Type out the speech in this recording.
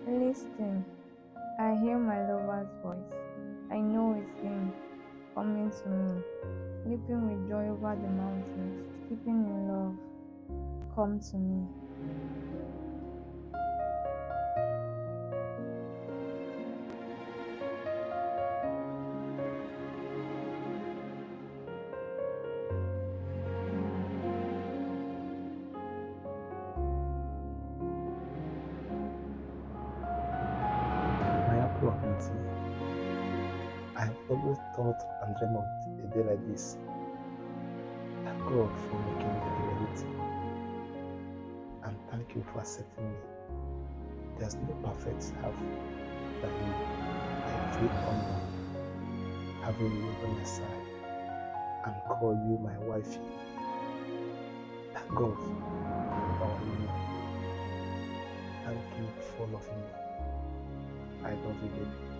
Listen, I hear my lover's voice. I know it's him coming to me, leaping with joy over the mountains, keeping in love. Come to me. My apple of beauty. I have always thought and dreamed of a day like this. Thank God for making it a reality. And thank you for accepting me. There's no perfect half than you. I feel honored having you by my side and call you my wifey. Thank God for our union. Thank you for loving me. I love you, baby.